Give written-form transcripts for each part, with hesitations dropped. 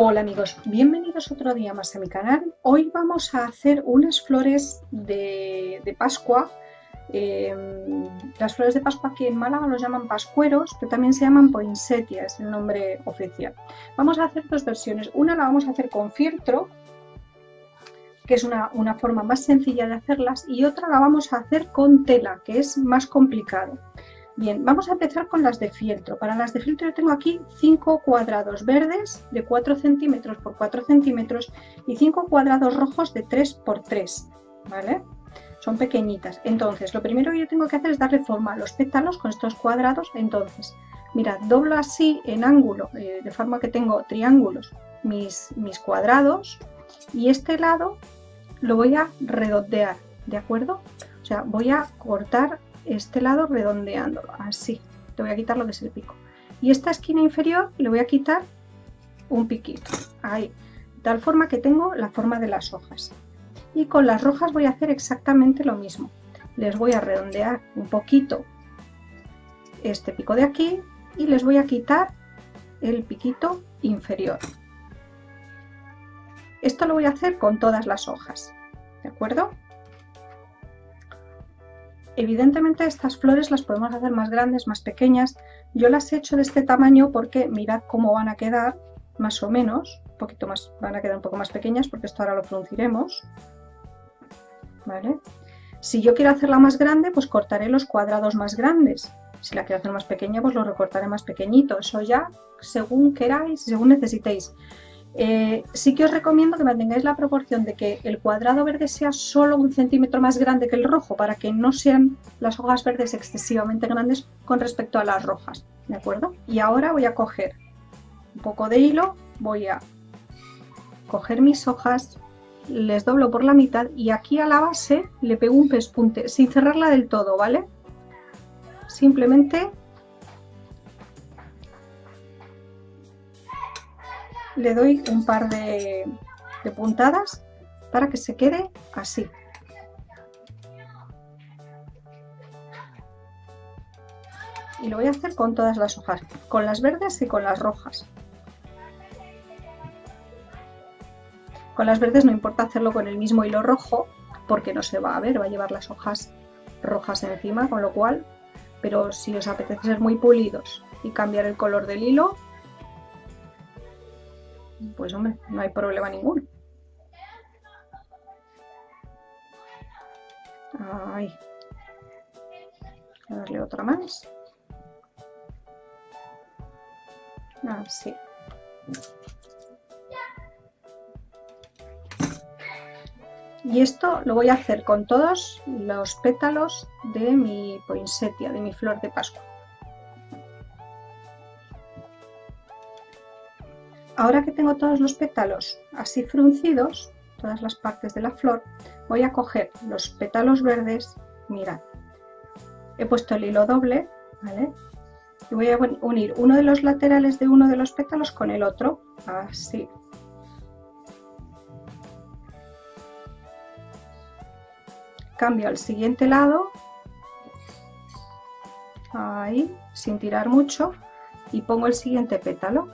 Hola amigos, bienvenidos otro día más a mi canal. Hoy vamos a hacer unas flores de Pascua. Las flores de Pascua aquí en Málaga los llaman pascueros, pero también se llaman poinsettia, es el nombre oficial. Vamos a hacer dos versiones. Una la vamos a hacer con fieltro, que es una forma más sencilla de hacerlas, y otra la vamos a hacer con tela, que es más complicado. Bien, vamos a empezar con las de fieltro. Para las de fieltro yo tengo aquí 5 cuadrados verdes de 4 centímetros por 4 centímetros y 5 cuadrados rojos de 3 por 3, ¿vale? Son pequeñitas. Entonces, lo primero que yo tengo que hacer es darle forma a los pétalos con estos cuadrados. Entonces, mirad, doblo así en ángulo, de forma que tengo triángulos, mis cuadrados, y este lado lo voy a redondear, ¿de acuerdo? O sea, voy a cortar este lado redondeándolo, así. Le voy a quitar lo que es el pico. Y esta esquina inferior le voy a quitar un piquito, ahí. De tal forma que tengo la forma de las hojas. Y con las rojas voy a hacer exactamente lo mismo. Les voy a redondear un poquito este pico de aquí y les voy a quitar el piquito inferior. Esto lo voy a hacer con todas las hojas, ¿de acuerdo? Evidentemente estas flores las podemos hacer más grandes, más pequeñas. Yo las he hecho de este tamaño porque mirad cómo van a quedar, más o menos, un poquito más, van a quedar un poco más pequeñas porque esto ahora lo frunciremos, ¿vale? Si yo quiero hacerla más grande, pues cortaré los cuadrados más grandes. Si la quiero hacer más pequeña, pues lo recortaré más pequeñito. Eso ya según queráis, según necesitéis. Sí que os recomiendo que mantengáis la proporción de que el cuadrado verde sea solo 1 centímetro más grande que el rojo, para que no sean las hojas verdes excesivamente grandes con respecto a las rojas, ¿de acuerdo? Y ahora voy a coger un poco de hilo, voy a coger mis hojas, les doblo por la mitad y aquí a la base le pego un pespunte, sin cerrarla del todo, ¿vale? Simplemente le doy un par de puntadas para que se quede así. Y lo voy a hacer con todas las hojas, con las verdes y con las rojas. Con las verdes no importa hacerlo con el mismo hilo rojo, porque no se va a ver, va a llevar las hojas rojas encima, con lo cual, pero si os apetece ser muy pulidos y cambiar el color del hilo, pues hombre, no hay problema ninguno. Ahí. Voy a darle otra más. Así. Y esto lo voy a hacer con todos los pétalos de mi poinsettia, de mi flor de Pascua. Ahora que tengo todos los pétalos así fruncidos, todas las partes de la flor, voy a coger los pétalos verdes, mirad, he puesto el hilo doble, ¿vale? Y voy a unir uno de los laterales de uno de los pétalos con el otro, así. Cambio al siguiente lado, ahí, sin tirar mucho, y pongo el siguiente pétalo.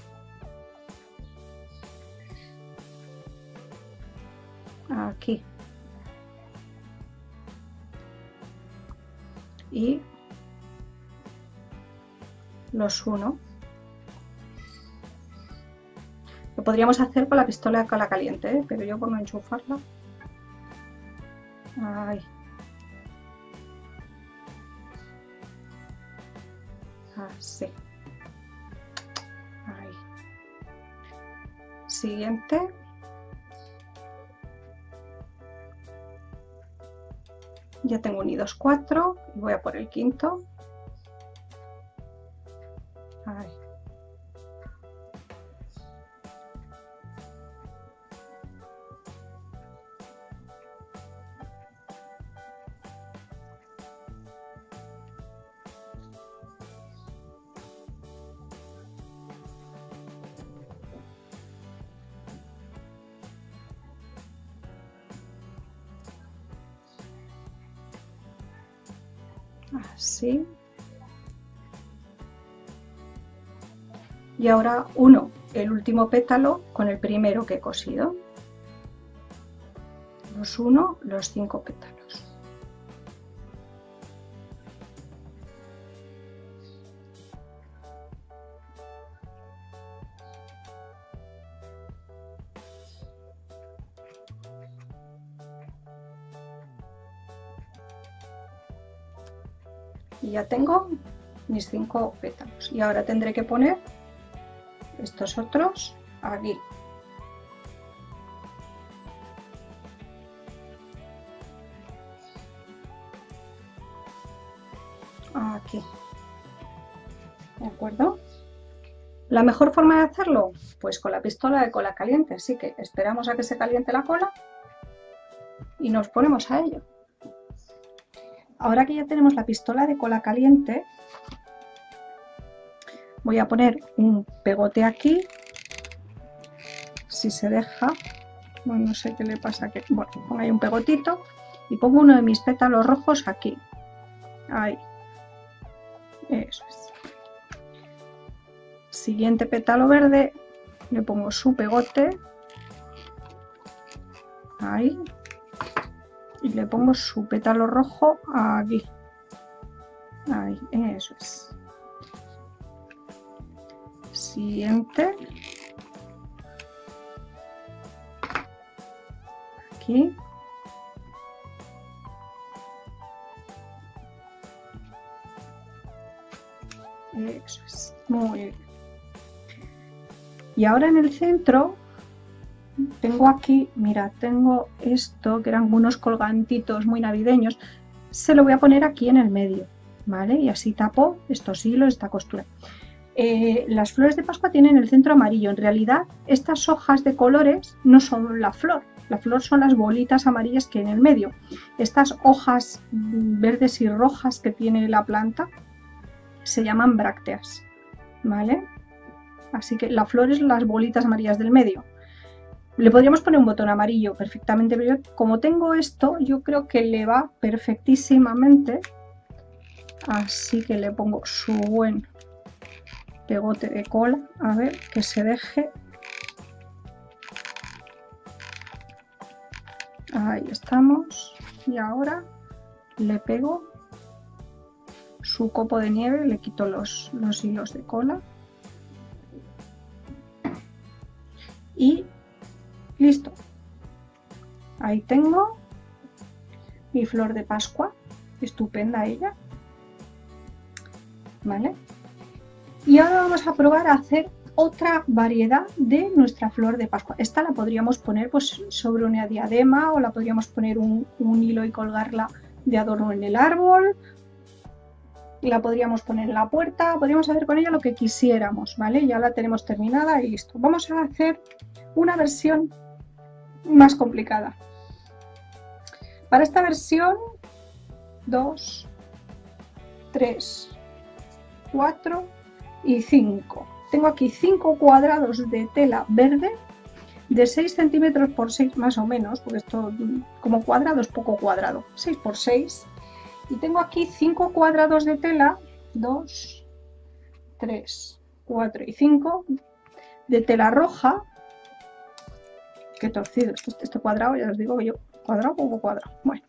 Aquí. Y los uno. Lo podríamos hacer con la pistola de cola caliente, ¿eh? Pero yo por no enchufarla. Ahí. Así. Ahí. Siguiente. Ya tengo unidos 4 y voy a por el quinto. Ahí. Así. Y ahora uno el último pétalo con el primero que he cosido. Los uno, los 5 pétalos. Y ya tengo mis 5 pétalos. Y ahora tendré que poner estos otros aquí. Aquí. ¿De acuerdo? ¿La mejor forma de hacerlo? Pues con la pistola de cola caliente. Así que esperamos a que se caliente la cola y nos ponemos a ello. Ahora que ya tenemos la pistola de cola caliente, voy a poner un pegote aquí, si se deja. Bueno, no sé qué le pasa aquí. Bueno, pongo ahí un pegotito y pongo uno de mis pétalos rojos aquí. Ahí. Eso es. Siguiente pétalo verde, le pongo su pegote. Ahí. Y le pongo su pétalo rojo aquí. Ahí, eso es. Siguiente. Aquí. Eso es. Muy bien. Y ahora en el centro tengo aquí, mira, tengo esto que eran unos colgantitos muy navideños. Se lo voy a poner aquí en el medio, ¿vale? Y así tapo estos hilos, esta costura. Las flores de Pascua tienen el centro amarillo. En realidad, estas hojas de colores no son la flor son las bolitas amarillas que hay en el medio. Estas hojas verdes y rojas que tiene la planta se llaman brácteas, ¿vale? Así que la flor es las bolitas amarillas del medio. Le podríamos poner un botón amarillo perfectamente, pero yo, como tengo esto, yo creo que le va perfectísimamente. Así que le pongo su buen pegote de cola, a ver, que se deje. Ahí estamos. Y ahora le pego su copo de nieve, le quito los hilos de cola. Y listo. Ahí tengo mi flor de Pascua. Estupenda ella. ¿Vale? Y ahora vamos a probar a hacer otra variedad de nuestra flor de Pascua. Esta la podríamos poner pues sobre una diadema, o la podríamos poner un hilo y colgarla de adorno en el árbol. La podríamos poner en la puerta, podríamos hacer con ella lo que quisiéramos, ¿vale? Ya la tenemos terminada y listo. Vamos a hacer una versión más complicada. Para esta versión, 2, 3, 4 y 5. Tengo aquí 5 cuadrados de tela verde de 6 centímetros por 6 más o menos, porque esto como cuadrado es poco cuadrado, 6 por 6. Y tengo aquí 5 cuadrados de tela, 2, 3, 4 y 5, de tela roja. Qué torcido este cuadrado, ya os digo que yo, cuadrado poco cuadrado. Bueno,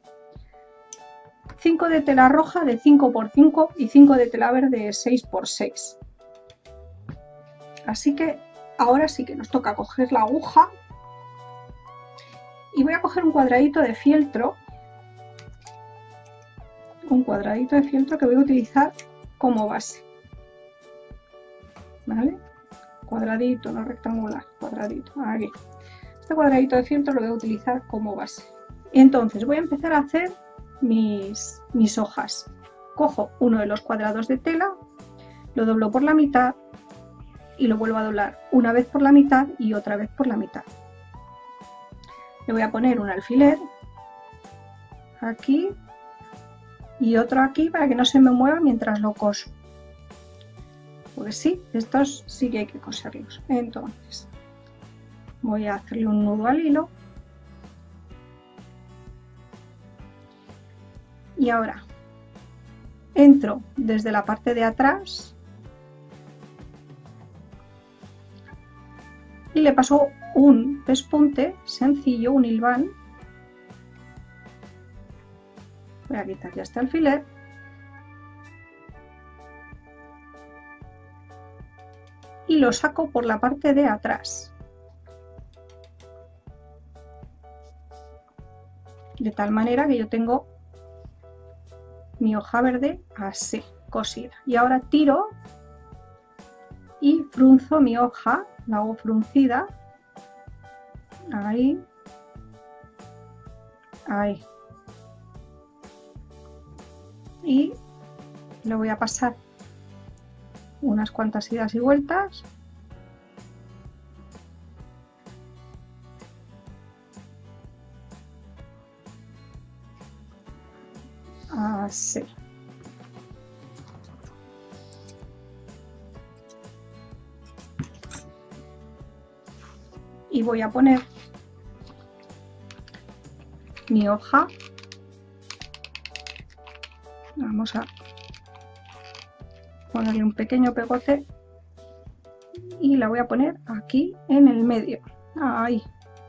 5 de tela roja de 5 por 5 y 5 de tela verde de 6 por 6. Así que ahora sí que nos toca coger la aguja y voy a coger un cuadradito de fieltro. Un cuadradito de fieltro que voy a utilizar como base. ¿Vale? Cuadradito, no rectangular, cuadradito, aquí. Este cuadradito de fieltro lo voy a utilizar como base. Y entonces voy a empezar a hacer mis hojas. Cojo uno de los cuadrados de tela, lo doblo por la mitad y lo vuelvo a doblar una vez por la mitad y otra vez por la mitad. Le voy a poner un alfiler aquí y otro aquí para que no se me mueva mientras lo coso. Pues sí, estos sí que hay que coserlos. Entonces voy a hacerle un nudo al hilo. Y ahora entro desde la parte de atrás y le paso un pespunte sencillo, un hilván. Voy a quitar ya este alfiler. Y lo saco por la parte de atrás. De tal manera que yo tengo mi hoja verde así, cosida. Y ahora tiro y frunzo mi hoja, la hago fruncida. Ahí. Ahí. Y le voy a pasar unas cuantas idas y vueltas. Así. Y voy a poner mi hoja. Vamos a ponerle un pequeño pegote y la voy a poner aquí en el medio. Ahí.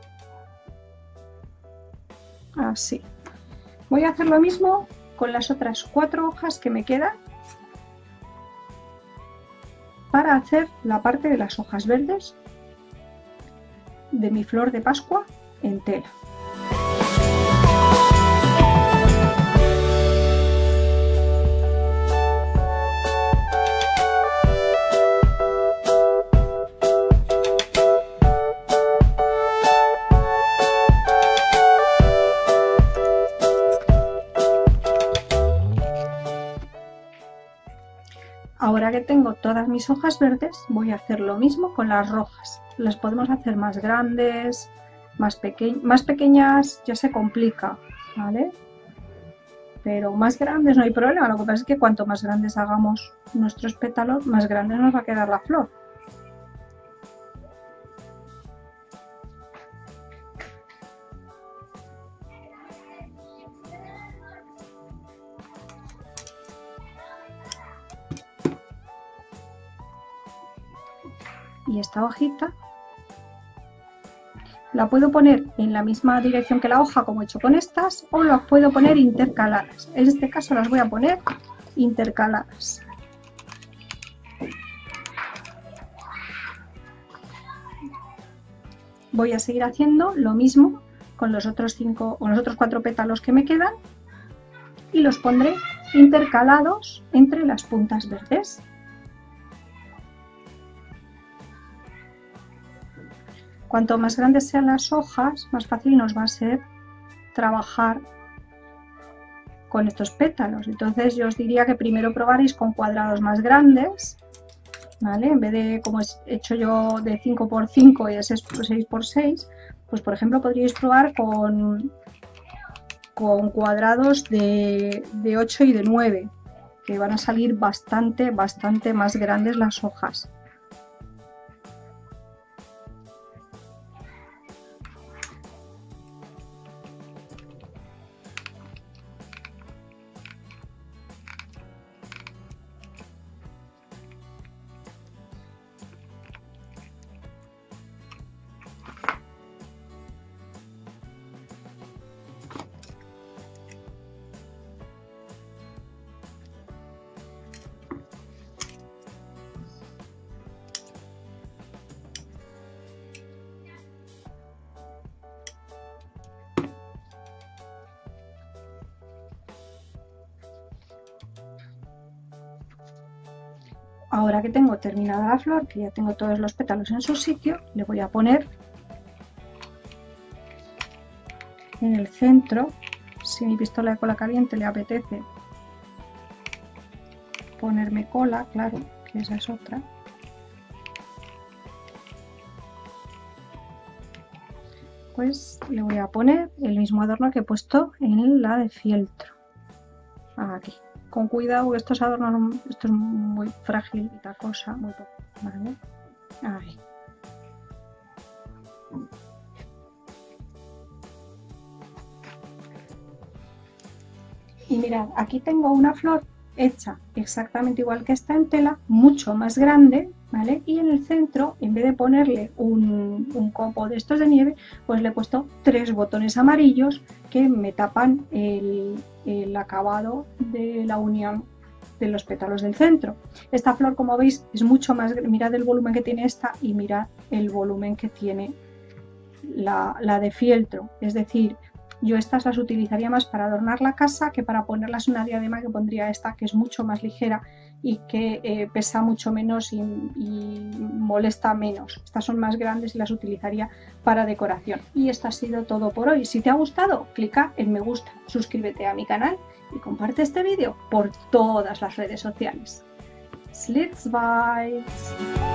Así. Voy a hacer lo mismo con las otras 4 hojas que me quedan para hacer la parte de las hojas verdes de mi flor de Pascua en tela. Ahora que tengo todas mis hojas verdes, voy a hacer lo mismo con las rojas. Las podemos hacer más grandes, más pequeñas, ya se complica, ¿vale? Pero más grandes no hay problema, lo que pasa es que cuanto más grandes hagamos nuestros pétalos, más grande nos va a quedar la flor. Y esta hojita la puedo poner en la misma dirección que la hoja como he hecho con estas, o las puedo poner intercaladas. En este caso las voy a poner intercaladas. Voy a seguir haciendo lo mismo con los otros 4 pétalos que me quedan y los pondré intercalados entre las puntas verdes. Cuanto más grandes sean las hojas, más fácil nos va a ser trabajar con estos pétalos. Entonces yo os diría que primero probaréis con cuadrados más grandes, ¿vale? En vez de, como he hecho yo, de 5 por 5 y de 6 por 6, pues por ejemplo podríais probar con cuadrados de 8 y de 9, que van a salir bastante más grandes las hojas. Ahora que tengo terminada la flor, que ya tengo todos los pétalos en su sitio, le voy a poner en el centro, si mi pistola de cola caliente le apetece ponerme cola, claro, que esa es otra. Pues le voy a poner el mismo adorno que he puesto en la de fieltro. Aquí. Con cuidado, estos adornos, esto es muy frágil, esta cosa, muy poco, ¿vale? Ahí. Y mirad, aquí tengo una flor hecha exactamente igual que esta en tela, mucho más grande, ¿vale? Y en el centro, en vez de ponerle un copo de estos de nieve, pues le he puesto 3 botones amarillos que me tapan el acabado de la unión de los pétalos del centro. Esta flor, como veis, es mucho más, mirad el volumen que tiene esta y mirad el volumen que tiene la de fieltro, es decir, yo estas las utilizaría más para adornar la casa que para ponerlas en una diadema, que pondría esta, que es mucho más ligera y que pesa mucho menos y molesta menos. Estas son más grandes y las utilizaría para decoración. Y esto ha sido todo por hoy. Si te ha gustado, clica en me gusta, suscríbete a mi canal y comparte este vídeo por todas las redes sociales. Slits Vibes.